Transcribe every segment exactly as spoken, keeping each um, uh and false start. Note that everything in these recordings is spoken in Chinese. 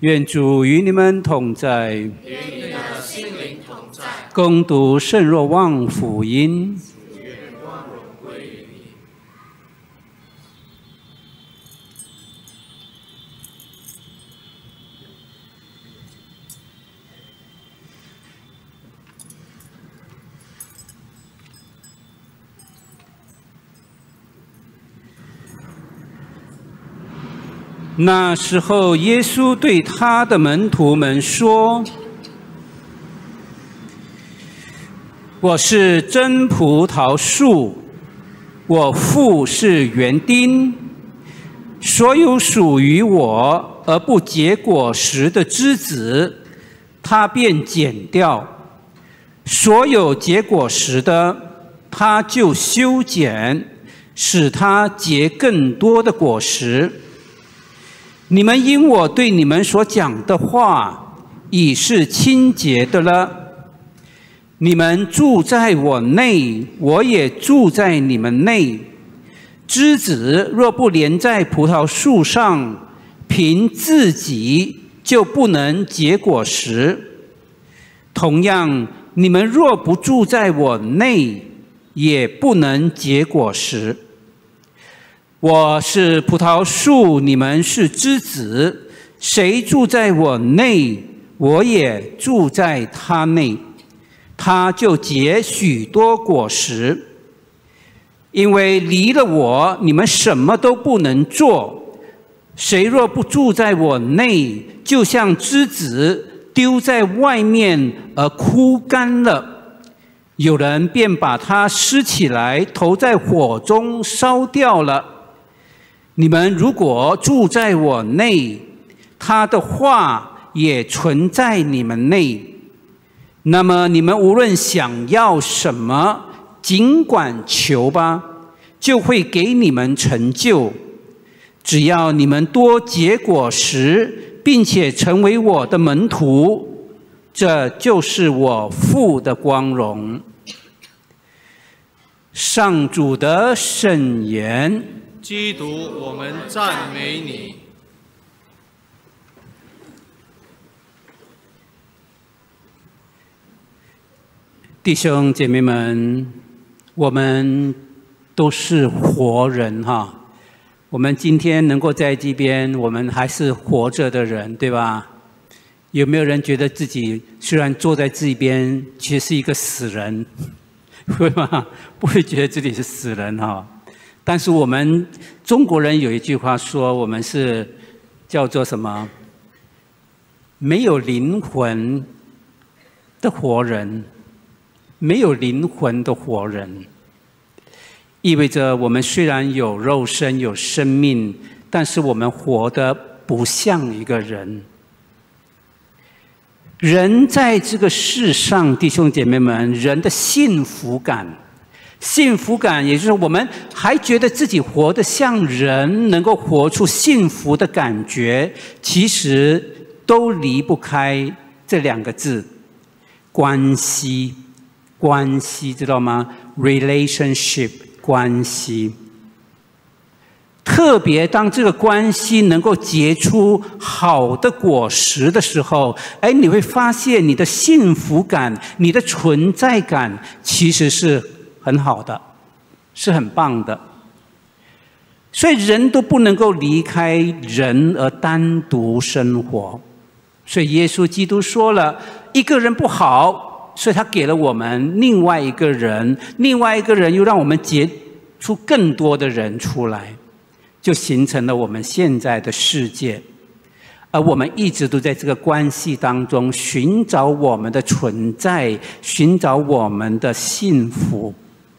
愿主与你们同在， 与你的心灵同在。 恭读圣若望福音。 愿光荣归于你。 那时候，耶稣对他的门徒们说：“我是真葡萄树，我父是园丁。所有属于我而不结果实的枝子，他便剪掉；所有结果实的，他就修剪，使它结更多的果实。你们因我对你们所讲的话，已是清洁的了。你们住在我内，我也住在你们内。枝子若不连在葡萄树上，凭自己就不能结果实。同样，你们若不住在我内，也不能结果实。我是葡萄树，你们是枝子。谁住在我内，我也住在他内，他就结许多果实。因为离了我，你们什么都不能做。谁若不住在我内，就像枝子丢在外面而枯干了，有人便把它拾起来，投在火中烧掉了。你们如果住在我内，他的话也存在你们内，那么你们无论想要什么，尽管求吧，就会给你们成就。只要你们多结果实，并且成为我的门徒，这就是我父的光荣。上主的圣言。 基督，我们赞美你。 弟兄姐妹们，我们都是活人哈。我们今天能够在这边，我们还是活着的人，对吧？有没有人觉得自己虽然坐在这边，其实是一个死人？会吗？不会觉得自己是死人哈。但是我们中国人有一句话说，我们是叫做什么？没有灵魂的活人，没有灵魂的活人，意味着我们虽然有肉身、有生命，但是我们活得不像一个人。人在这个世上，弟兄姐妹们，人的幸福感。幸福感，也就是我们还觉得自己活得像人，能够活出幸福的感觉，其实都离不开这两个字：关系。关系，知道吗 ？relationship， 关系。特别当这个关系能够结出好的果实的时候，哎，你会发现你的幸福感、你的存在感其实是很好的，是很棒的。所以人都不能够离开人而单独生活。所以耶稣基督说了，一个人不好，所以他给了我们另外一个人，另外一个人又让我们结出更多的人出来，就形成了我们现在的世界。而我们一直都在这个关系当中寻找我们的存在，寻找我们的幸福。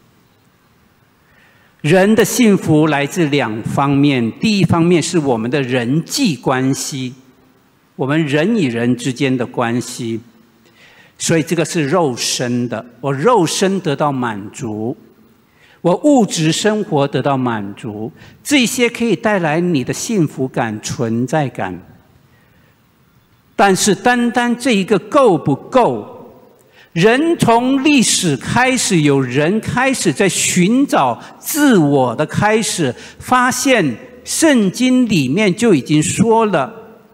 人的幸福来自两方面，第一方面是我们的人际关系，我们人与人之间的关系，所以这个是肉身的，我肉身得到满足，我物质生活得到满足，这些可以带来你的幸福感、存在感。但是单单这一个够不够？人从历史开始，有人开始在寻找自我的开始，发现圣经里面就已经说了，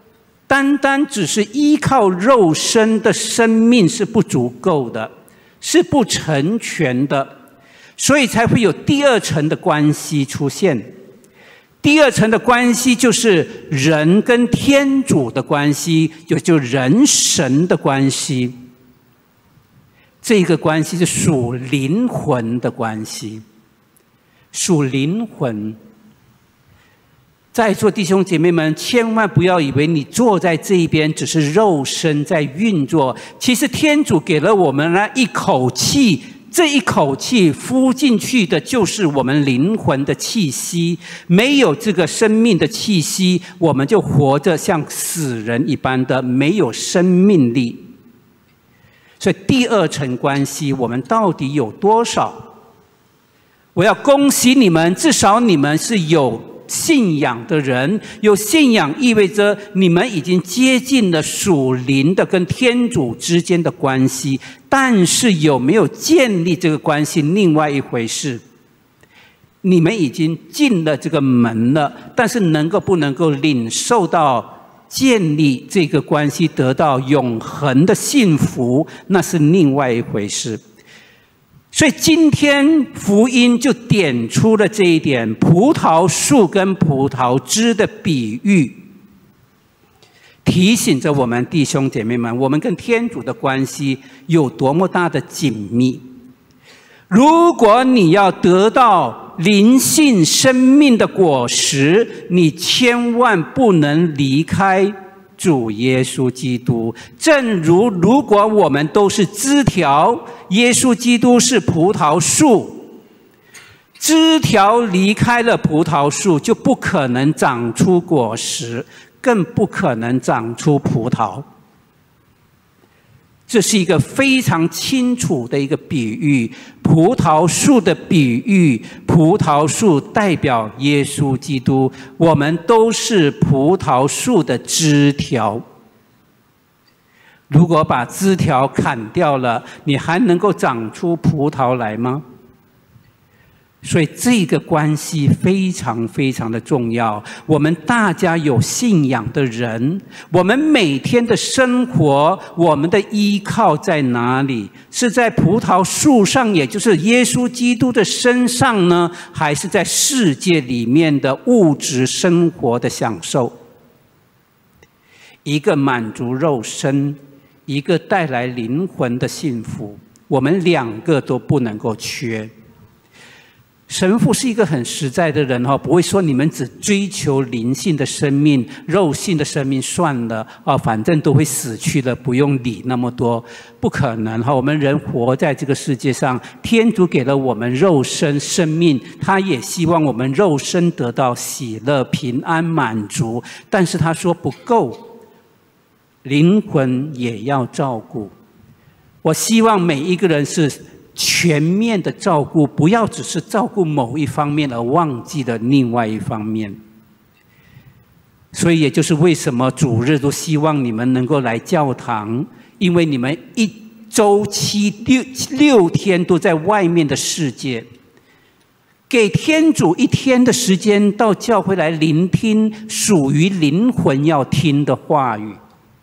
单单只是依靠肉身的生命是不足够的，是不成全的，所以才会有第二层的关系出现。第二层的关系就是人跟天主的关系，就就人神的关系。这个关系是属灵魂的关系，属灵魂。在座弟兄姐妹们，千万不要以为你坐在这一边只是肉身在运作，其实天主给了我们那一口气，这一口气呼进去的就是我们灵魂的气息。没有这个生命的气息，我们就活着像死人一般的，没有生命力。所以第二层关系，我们到底有多少？我要恭喜你们，至少你们是有信仰的人。有信仰意味着你们已经接近了属灵的跟天主之间的关系，但是有没有建立这个关系另外一回事。你们已经进了这个门了，但是能够不能够领受到建立这个关系，得到永恒的幸福，那是另外一回事。所以今天福音就点出了这一点，葡萄树跟葡萄枝的比喻，提醒着我们弟兄姐妹们，我们跟天主的关系有多么大的紧密。如果你要得到灵性生命的果实，你千万不能离开主耶稣基督。正如如果我们都是枝条，耶稣基督是葡萄树，枝条离开了葡萄树，就不可能长出果实，更不可能长出葡萄。这是一个非常清楚的一个比喻，葡萄树的比喻，葡萄树代表耶稣基督，我们都是葡萄树的枝条。如果把枝条砍掉了，你还能够长出葡萄来吗？所以这个关系非常非常的重要。我们大家有信仰的人，我们每天的生活，我们的依靠在哪里？是在葡萄树上，也就是耶稣基督的身上呢，还是在世界里面的物质生活的享受？一个满足肉身，一个带来灵魂的幸福，我们两个都不能够缺。神父是一个很实在的人，不会说你们只追求灵性的生命，肉性的生命算了，反正都会死去了，不用理那么多。不可能，我们人活在这个世界上，天主给了我们肉身生命，他也希望我们肉身得到喜乐、平安、满足，但是他说不够，灵魂也要照顾。我希望每一个人是全面的照顾，不要只是照顾某一方面而忘记了另外一方面。所以也就是为什么主日都希望你们能够来教堂，因为你们一周七六六天都在外面的世界，给天主一天的时间到教会来聆听属于灵魂要听的话语。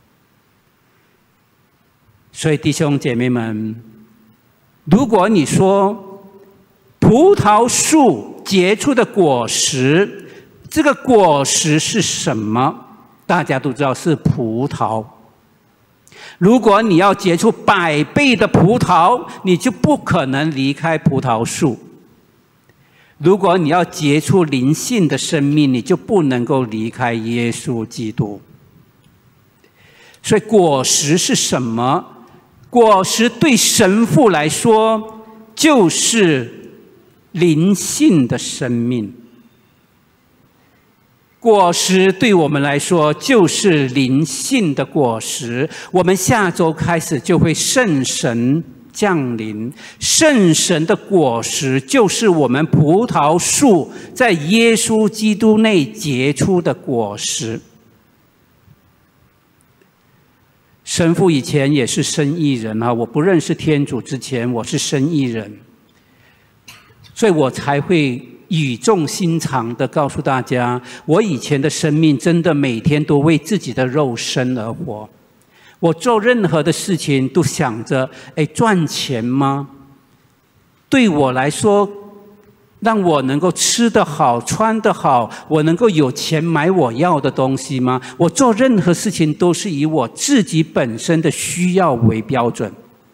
所以弟兄姐妹们，如果你说葡萄树结出的果实，这个果实是什么？大家都知道是葡萄。如果你要结出百倍的葡萄，你就不可能离开葡萄树。如果你要结出灵性的生命，你就不能够离开耶稣基督。所以果实是什么？果实对神父来说就是灵性的生命，果实对我们来说就是灵性的果实。我们下周开始就会圣神降临，圣神的果实就是我们葡萄树在耶稣基督内结出的果实。神父以前也是生意人啊，我不认识天主之前，我是生意人，所以我才会语重心长的告诉大家，我以前的生命真的每天都为自己的肉身而活。我做任何的事情都想着，哎，赚钱吗？对我来说，让我能够吃得好、穿得好，我能够有钱买我要的东西吗？我做任何事情都是以我自己本身的需要为标准。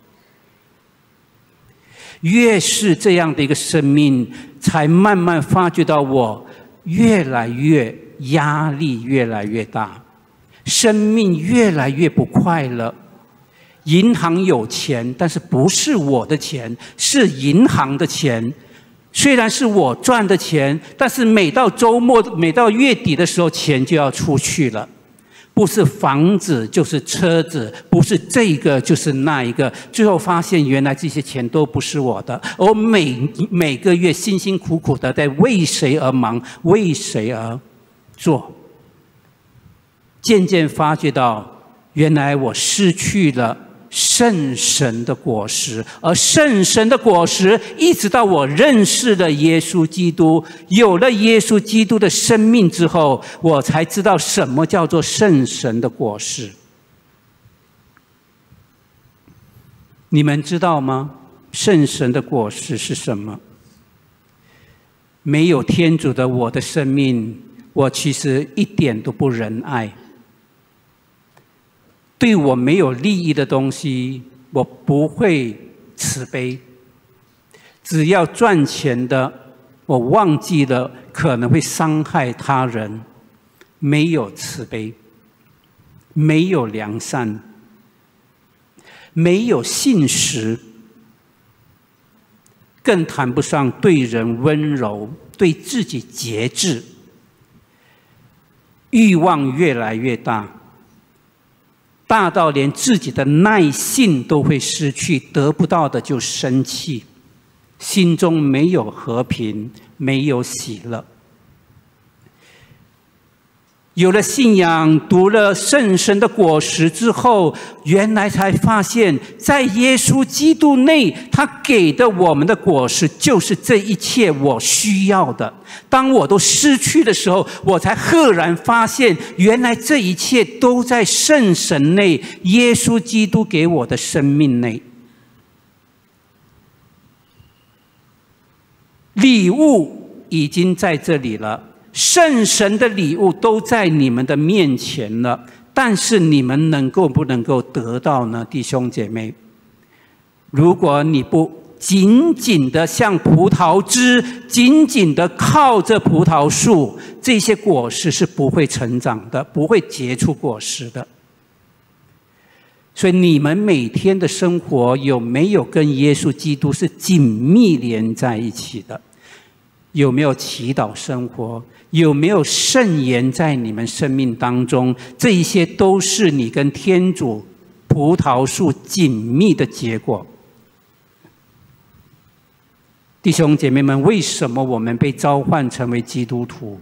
越是这样的一个生命，才慢慢发觉到我越来越压力越来越大，生命越来越不快乐。银行有钱，但是不是我的钱，是银行的钱。虽然是我赚的钱，但是每到周末、每到月底的时候，钱就要出去了。不是房子就是车子，不是这个就是那一个，最后发现原来这些钱都不是我的，而每每个月辛辛苦苦的在为谁而忙，为谁而做。渐渐发觉到，原来我失去了圣神的果实，而圣神的果实，一直到我认识了耶稣基督，有了耶稣基督的生命之后，我才知道什么叫做圣神的果实。你们知道吗？圣神的果实是什么？没有天主的我的生命，我其实一点都不仁爱。对我没有利益的东西，我不会慈悲。只要赚钱的，我忘记了可能会伤害他人，没有慈悲，没有良善，没有信实，更谈不上对人温柔，对自己节制。欲望越来越大，大到连自己的耐性都会失去，得不到的就生气，心中没有和平，没有喜乐。有了信仰，读了圣神的果实之后，原来才发现，在耶稣基督内，他给的我们的果实就是这一切我需要的。当我都失去的时候，我才赫然发现，原来这一切都在圣神内，耶稣基督给我的生命内。礼物已经在这里了，圣神的礼物都在你们的面前了，但是你们能够不能够得到呢？弟兄姐妹，如果你不紧紧的像葡萄枝，紧紧的靠着葡萄树，这些果实是不会成长的，不会结出果实的。所以你们每天的生活有没有跟耶稣基督是紧密连在一起的？有没有祈祷生活？有没有圣言在你们生命当中？这一些都是你跟天主葡萄树紧密的结果。弟兄姐妹们，为什么我们被召唤成为基督徒？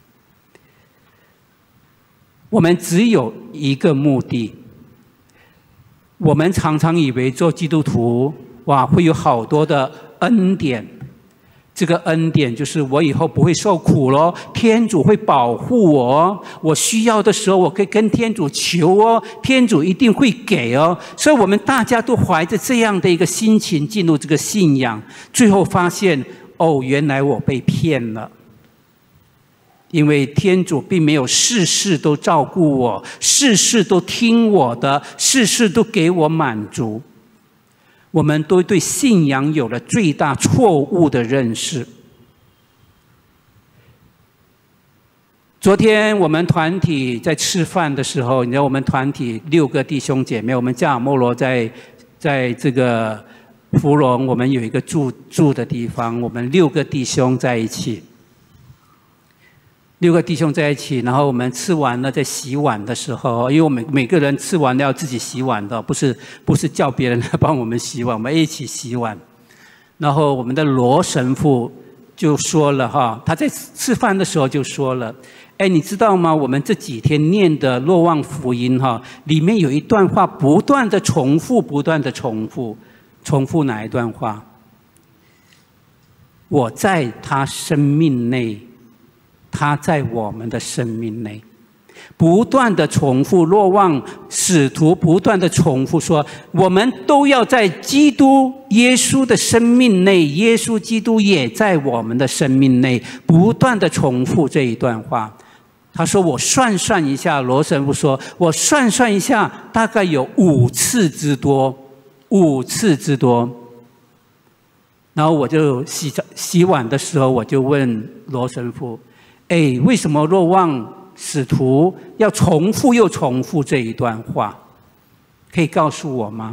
我们只有一个目的。我们常常以为做基督徒，哇，会有好多的恩典。这个恩典就是我以后不会受苦咯，天主会保护我哦，我需要的时候我可以跟天主求哦，天主一定会给哦。所以我们大家都怀着这样的一个心情进入这个信仰，最后发现，哦，原来我被骗了。因为天主并没有事事都照顾我，事事都听我的，事事都给我满足。我们都对信仰有了最大错误的认识。昨天我们团体在吃饭的时候，你知道我们团体六个弟兄姐妹，我们加尔默罗在在这个芙蓉，我们有一个住住的地方，我们六个弟兄在一起。六个弟兄在一起，然后我们吃完了在洗碗的时候，因为我们每个人吃完了要自己洗碗的，不是不是叫别人来帮我们洗碗，我们一起洗碗。然后我们的罗神父就说了哈，他在吃饭的时候就说了，哎，你知道吗？我们这几天念的若望福音哈，里面有一段话不断的重复，不断的重复，重复哪一段话？ 我在他生命内，他在我们的生命内。不断的重复，若望使徒不断的重复说，我们都要在基督耶稣的生命内，耶稣基督也在我们的生命内，不断的重复这一段话。他说我算算一下，罗神父说我算算一下，大概有五次之多，五次之多。然后我就洗洗碗的时候，我就问罗神父，哎，为什么若望使徒要重复又重复这一段话？可以告诉我吗？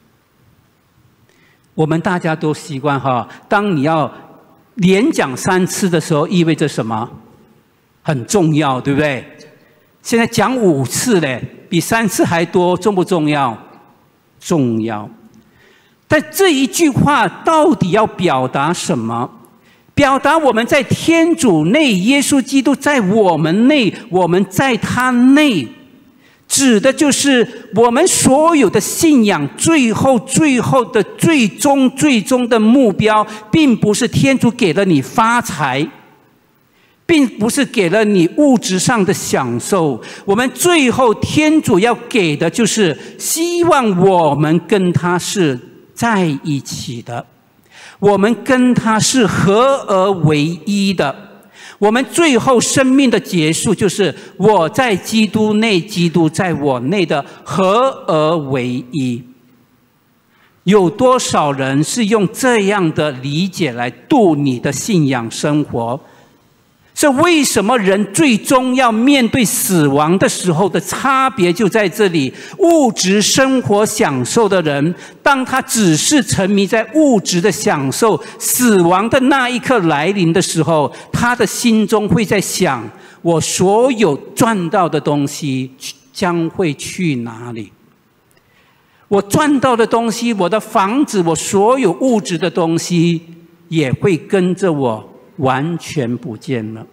我们大家都习惯哈，当你要连讲三次的时候，意味着什么？很重要，对不对？现在讲五次嘞，比三次还多，重不重要？重要。但这一句话到底要表达什么？表达我们在天主内，耶稣基督在我们内，我们在他内，指的就是我们所有的信仰最后最后的最终最终的目标，并不是天主给了你发财，并不是给了你物质上的享受，我们最后天主要给的就是希望我们跟他是在一起的，我们跟他是合而为一的。我们最后生命的结束就是我在基督内，基督在我内的合而为一。有多少人是用这样的理解来度你的信仰生活？是为什么人最终要面对死亡的时候的差别就在这里？物质生活享受的人，当他只是沉迷在物质的享受，死亡的那一刻来临的时候，他的心中会在想，我所有赚到的东西将会去哪里？我赚到的东西，我的房子，我所有物质的东西也会跟着我完全不见了。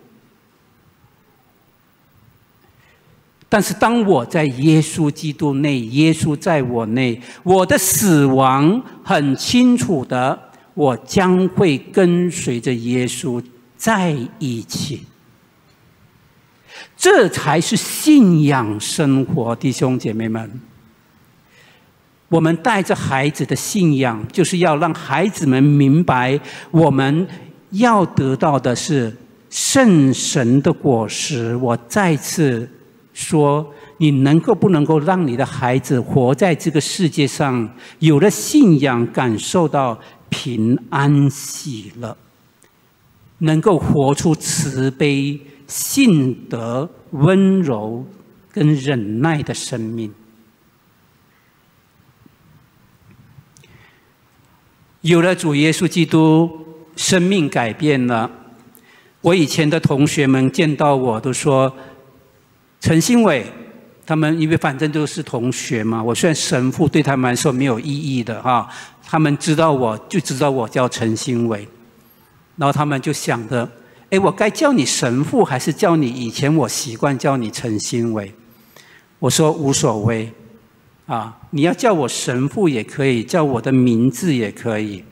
但是当我在耶稣基督内，耶稣在我内，我的死亡很清楚的，我将会跟随着耶稣在一起。这才是信仰生活，弟兄姐妹们。我们带着孩子的信仰，就是要让孩子们明白，我们要得到的是圣神的果实。我再次说，你能够不能够让你的孩子活在这个世界上，有了信仰，感受到平安喜乐，能够活出慈悲、信德、温柔跟忍耐的生命。有了主耶稣基督，生命改变了。我以前的同学们见到我都说，陈新伟，他们因为反正都是同学嘛，我虽然神父对他们来说没有意义的哈，他们知道我就知道我叫陈新伟，然后他们就想着，哎，我该叫你神父还是叫你以前我习惯叫你陈新伟？我说无所谓。啊，你要叫我神父也可以，叫我的名字也可以。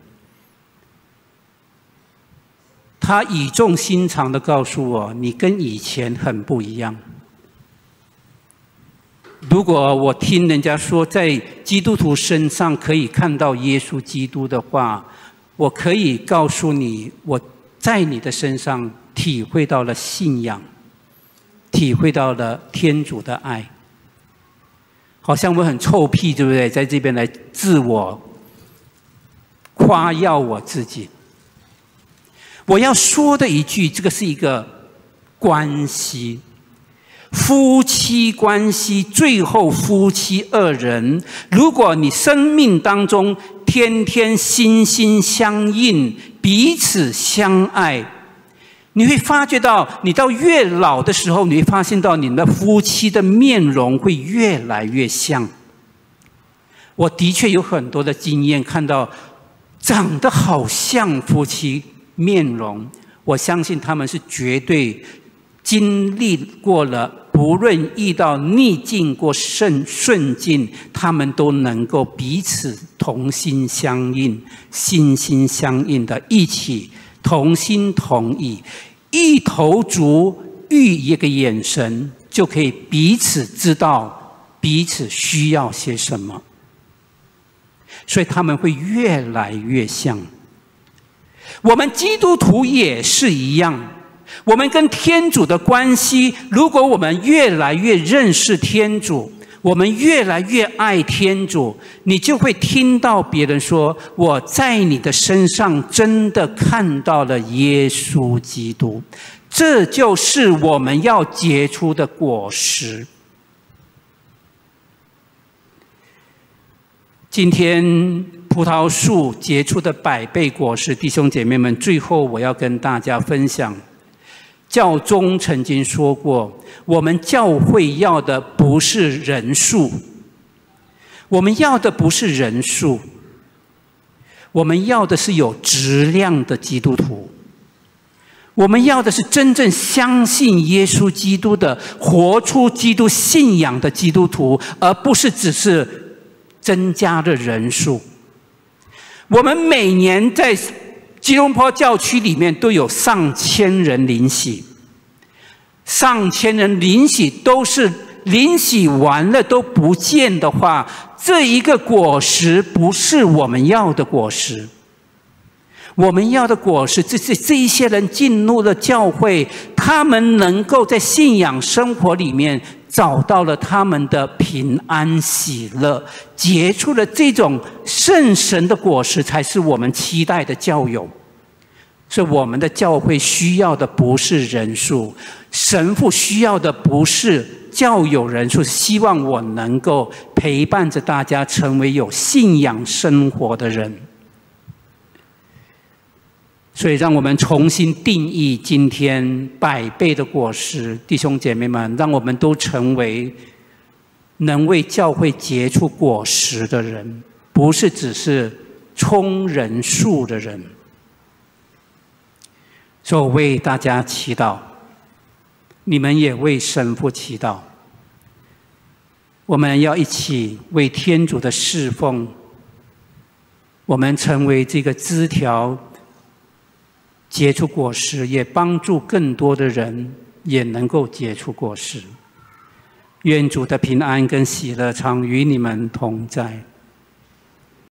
他语重心长地告诉我，你跟以前很不一样。如果我听人家说在基督徒身上可以看到耶稣基督的话，我可以告诉你，我在你的身上体会到了信仰，体会到了天主的爱。好像我很臭屁，对不对？在这边来自我夸耀我自己。我要说的一句，这个是一个关系，夫妻关系，最后夫妻二人，如果你生命当中天天心心相印，彼此相爱，你会发觉到，你到越老的时候，你会发现到你们的夫妻的面容会越来越像。我的确有很多的经验，看到长得好像夫妻面容，我相信他们是绝对经历过了，不论遇到逆境或顺顺境，他们都能够彼此同心相印、心心相印的一起同心同意，一头足遇一个眼神，就可以彼此知道彼此需要些什么，所以他们会越来越像。我们基督徒也是一样，我们跟天主的关系，如果我们越来越认识天主，我们越来越爱天主，你就会听到别人说，我在你的身上真的看到了耶稣基督。这就是我们要结出的果实。今天葡萄树结出的百倍果实，弟兄姐妹们，最后我要跟大家分享，教宗曾经说过，我们教会要的不是人数，我们要的不是人数，我们要的是有质量的基督徒，我们要的是真正相信耶稣基督的，活出基督信仰的基督徒，而不是只是增加的人数。我们每年在吉隆坡教区里面都有上千人领洗，上千人领洗都是领洗完了都不见的话，这一个果实不是我们要的果实。我们要的果实，这是这一些人进入了教会，他们能够在信仰生活里面找到了他们的平安喜乐，结出了这种圣神的果实，才是我们期待的教友。所以我们的教会需要的不是人数，神父需要的不是教友人数，希望我能够陪伴着大家成为有信仰生活的人。所以让我们重新定义今天百倍的果实，弟兄姐妹们，让我们都成为能为教会结出果实的人，不是只是充人数的人。所以我为大家祈祷，你们也为神父祈祷，我们要一起为天主的侍奉，我们成为这个枝条，结出果实，也帮助更多的人也能够结出果实。愿主的平安跟喜乐常与你们同在。